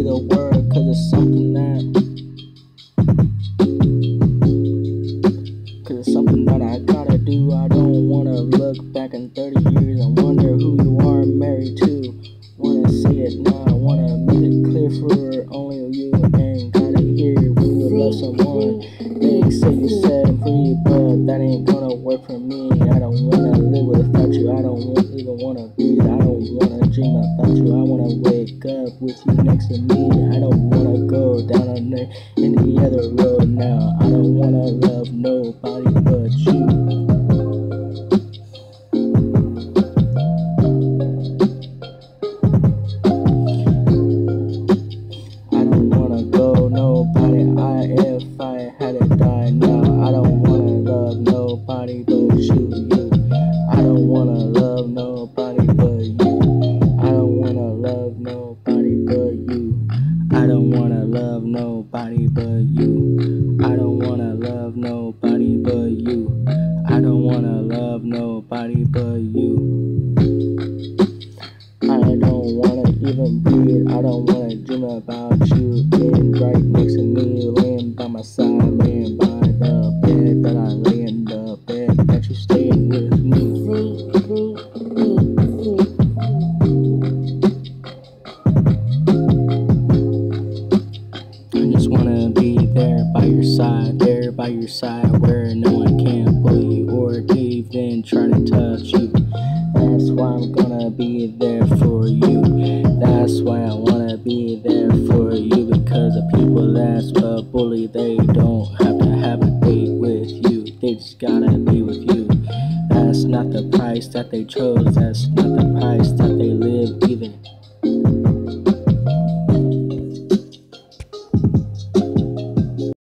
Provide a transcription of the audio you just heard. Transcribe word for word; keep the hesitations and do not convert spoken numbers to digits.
the word, cause it's something that Cause it's something that I gotta do. I don't wanna look back in thirty years and wonder who you are married to. Wanna say it now, I wanna make it clear for only you and gotta hear when you love someone. They say you said I'm free, but that ain't gonna work for me. I don't wanna live without you, I don't want, even wanna breathe. I don't wanna dream about you, I wanna wake up with you next to me. I don't wanna go down on there in the other road now. I don't wanna love nobody but you. Nobody, I if I had to die now, I don't wanna love nobody but you, you. I don't wanna love nobody but you. I don't wanna love nobody but you. I don't wanna love nobody but you. I don't wanna love nobody but you. I don't wanna love nobody but you. I don't wanna even breathe, I don't wanna dream about you being right next to me, laying by my side, laying by the bed that I lay in, the bed that you stay with me. I just wanna be there by your side, there by your side, where no one can bully you or even try to touch you. That's why I'm gonna be there for you. That's why I wanna be there for you. Because the people that's a bully, they don't have to have a date with you. They just gotta be with you. That's not the price that they chose. That's not the price that they live either.